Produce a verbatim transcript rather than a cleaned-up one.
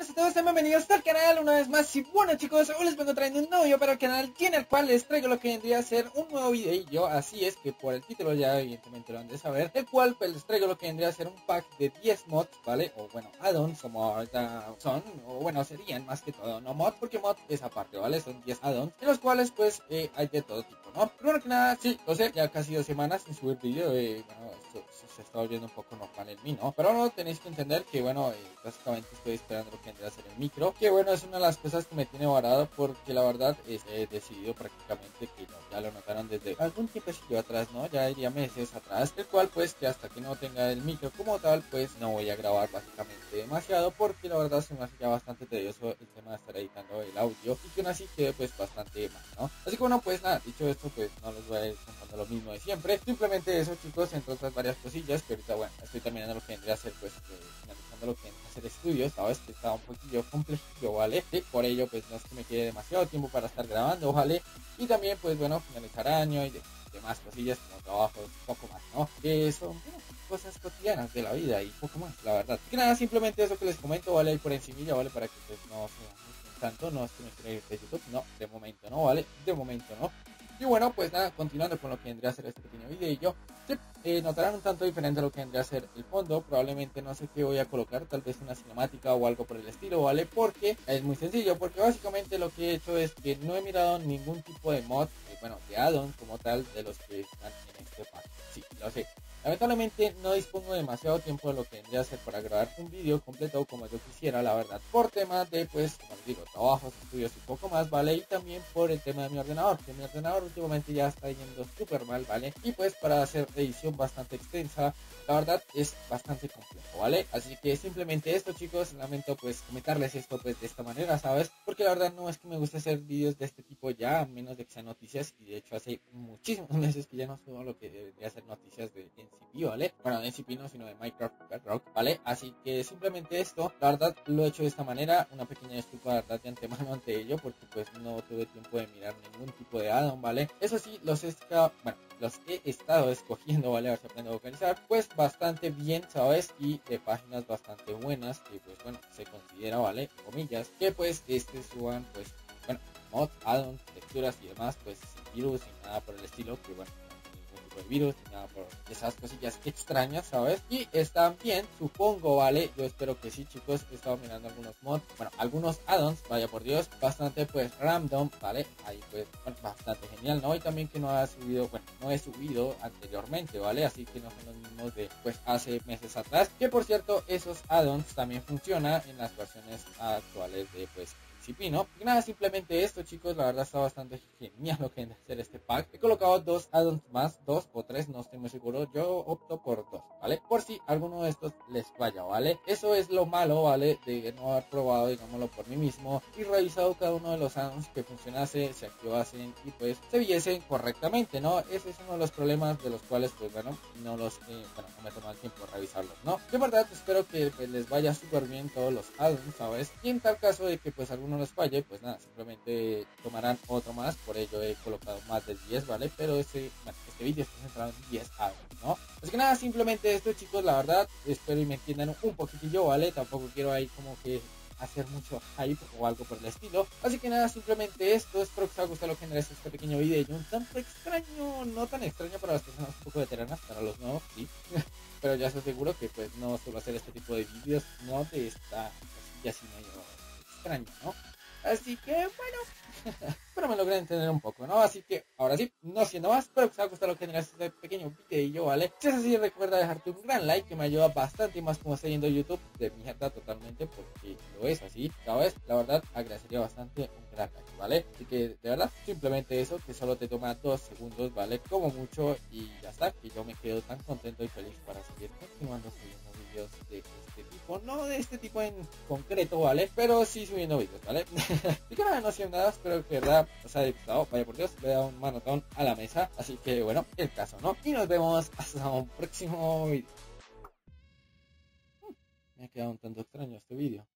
buenas a todos, bienvenidos al canal una vez más. Y bueno chicos, hoy les vengo trayendo un nuevo video para el canal, y en el cual les traigo lo que vendría a ser un nuevo video. Así es que por el título ya evidentemente lo han de saber, el cual pues les traigo lo que vendría a ser un pack de diez mods, ¿vale? O bueno, add-ons como ahorita son, o bueno, serían más que todo, no mod, porque mod es aparte, ¿vale? Son diez add-ons, en los cuales pues eh, hay de todo tipo, ¿no? Primero que nada, sí, lo sé, ya casi dos semanas sin subir vídeo, eh, bueno, esto se está volviendo un poco normal en mí, ¿no? Pero no tenéis que entender que bueno, eh, básicamente estoy esperando lo que vendría a ser el micro, que bueno, es una de las cosas que me tiene varado, porque la verdad es, he decidido prácticamente que no, ya lo notaron desde algún tiempecillo atrás, ¿no? Ya diría meses atrás, el cual pues que hasta que no tenga el micro como tal, pues no voy a grabar básicamente demasiado, porque la verdad se me hace ya bastante tedioso el tema de estar editando el audio, y que aún así quede pues bastante mal, ¿no? Así que bueno, pues nada, dicho esto, pues no les voy a ir contando lo mismo de siempre, simplemente eso chicos, entre otras varias cosillas, que ahorita bueno, estoy terminando lo que vendría a ser pues eh, finalizando lo que vendría a ser estudios, sabes que está un poquillo complejillo, ¿vale? Y por ello pues no es que me quede demasiado tiempo para estar grabando, ¿vale? Y también pues bueno, finalizar año y de, demás cosillas como trabajos, poco más, ¿no? Que son bueno, cosas cotidianas de la vida y poco más, la verdad. Que nada, simplemente eso que les comento, ¿vale? Ahí por encimilla, ¿vale? Para que pues no se tanto, no es que me quiera ir de YouTube, no, de momento no, ¿vale? De momento no. Y bueno, pues nada, continuando con lo que vendría a ser este pequeño video, sí, eh, notarán un tanto diferente a lo que vendría a ser el fondo. Probablemente no sé qué voy a colocar, tal vez una cinemática o algo por el estilo, ¿vale? Porque es muy sencillo, porque básicamente lo que he hecho es que no he mirado ningún tipo de mod, eh, bueno, de add-on como tal, de los que están en este pack. Sí, lo sé. Lamentablemente no dispongo demasiado tiempo de lo que vendría a ser para grabar un vídeo completo como yo quisiera, la verdad, por temas de, pues, como les digo, trabajos, estudios y poco más, ¿vale? Y también por el tema de mi ordenador, que mi ordenador últimamente ya está yendo súper mal, ¿vale? Y pues para hacer edición bastante extensa, la verdad es bastante complejo, ¿vale? Así que simplemente esto chicos, lamento pues comentarles esto pues de esta manera, ¿sabes? Porque la verdad no es que me guste hacer vídeos de este tipo ya, a menos de que sean noticias, y de hecho hace muchísimos meses que ya no subo lo que debería ser noticias de N C P, ¿vale? Bueno, de N C P no, sino de Minecraft Bedrock, ¿vale? Así que simplemente esto, la verdad lo he hecho de esta manera, una pequeña disculpa la verdad de antemano ante ello, porque pues no tuve tiempo de mirar ningún tipo de add-on, ¿vale? Eso sí, los he, bueno, los he estado escogiendo, ¿vale? A ver si aprendo a vocalizar, pues bastante bien, ¿sabes? Y de páginas bastante buenas, que pues bueno, se considera, ¿vale? Comillas, que pues este suban, pues, bueno, mods, add-ons, texturas y demás, pues sin virus, sin nada por el estilo, que bueno, de virus ni nada por esas cosillas extrañas, ¿sabes? Y están bien, supongo, ¿vale? Yo espero que sí, chicos. He estado mirando algunos mods, bueno, algunos add-ons, vaya por Dios, bastante pues random, ¿vale? Ahí pues, bueno, bastante genial, ¿no? Y también que no ha subido, bueno, no he subido anteriormente, ¿vale? Así que no son los mismos de pues hace meses atrás, que por cierto, esos add-ons también funcionan en las versiones actuales de pues ¿no? Y nada, simplemente esto chicos, la verdad está bastante genial lo que viene a hacer este pack. He colocado dos add-ons más, dos o tres, no estoy muy seguro, yo opto por dos, ¿vale? Por si alguno de estos les falla, ¿vale? Eso es lo malo, ¿vale? De no haber probado, digámoslo, por mí mismo y revisado cada uno de los add-ons que funcionase, se activasen y pues se viesen correctamente, ¿no? Ese es uno de los problemas de los cuales pues bueno, no los, eh, bueno, no me toma el tiempo revisarlos, ¿no? De verdad espero que pues, les vaya súper bien todos los add-ons, ¿sabes? Y en tal caso de que pues alguno no les falle, pues nada, simplemente tomarán otro más, por ello he colocado más de diez, ¿vale? Pero este, bueno, este vídeo está centrado en diez add-ons, ¿no? Así que nada, simplemente esto chicos, la verdad, espero y me entiendan un poquitillo, ¿vale? Tampoco quiero ahí como que hacer mucho hype o algo por el estilo, así que nada, simplemente esto, espero que os haya gustado lo que es este pequeño video, un tanto extraño, no tan extraño para las personas un poco veteranas, para los nuevos, sí, pero ya os aseguro que pues no suelo hacer este tipo de vídeos, no de esta así, así medio extraño, ¿no? Así que bueno, pero me logré entender un poco, ¿no? Así que ahora sí, no siendo más, espero que os haya gustado lo que generas este pequeño video, ¿vale? Si es así, recuerda dejarte un gran like que me ayuda bastante y más como está yendo YouTube de mierda totalmente, porque lo es así, ¿sabes? La verdad, agradecería bastante un gran like, ¿vale? Así que de verdad, simplemente eso, que solo te toma dos segundos, ¿vale? Como mucho y ya está, que yo me quedo tan contento y feliz para seguir continuando subiendo vídeos de este tipo, no de este tipo en concreto, ¿vale? Pero sí subiendo vídeos, ¿vale? Así que nada, no siendo nada, espero que de verdad os haya gustado, vaya por Dios, le he dado un manotón a la mesa, así que bueno, el caso, ¿no? Y nos vemos hasta un próximo vídeo. Me ha quedado un tanto extraño este vídeo.